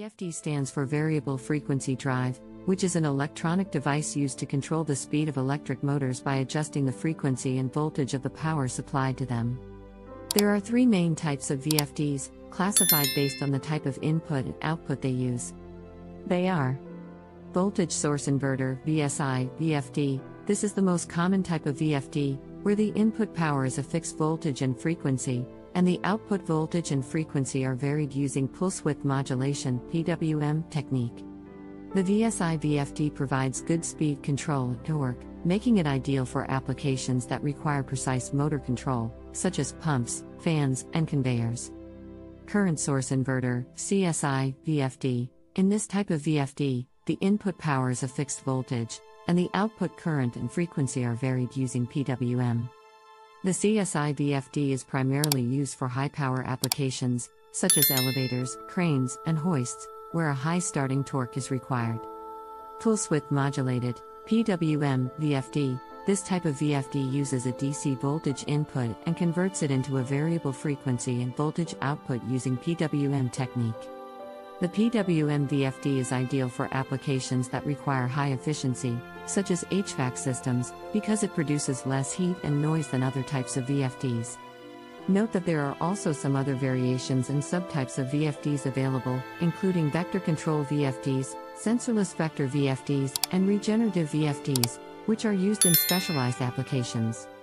VFD stands for Variable Frequency Drive, which is an electronic device used to control the speed of electric motors by adjusting the frequency and voltage of the power supplied to them. There are three main types of VFDs, classified based on the type of input and output they use. They are Voltage Source Inverter, VSI VFD. This is the most common type of VFD, where the input power is a fixed voltage and frequency, and the output voltage and frequency are varied using pulse width modulation (PWM) technique. The VSI VFD provides good speed control and torque, making it ideal for applications that require precise motor control, such as pumps, fans, and conveyors. Current Source Inverter, CSI VFD. In this type of VFD, the input power is a fixed voltage, and the output current and frequency are varied using PWM. The CSI VFD is primarily used for high-power applications, such as elevators, cranes, and hoists, where a high starting torque is required. Pulse width modulated, PWM VFD. This type of VFD uses a DC voltage input and converts it into a variable frequency and voltage output using PWM technique. The PWM VFD is ideal for applications that require high efficiency, such as HVAC systems, because it produces less heat and noise than other types of VFDs. Note that there are also some other variations and subtypes of VFDs available, including vector control VFDs, sensorless vector VFDs, and regenerative VFDs, which are used in specialized applications.